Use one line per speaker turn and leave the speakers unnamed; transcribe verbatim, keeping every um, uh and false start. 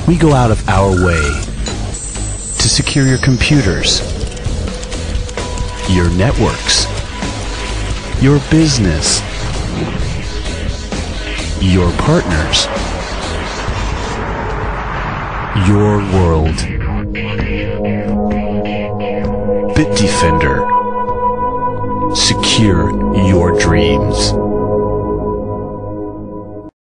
We go out of our way to secure your computers, your networks, your business, your partners, your world. Bitdefender. Secure your dreams.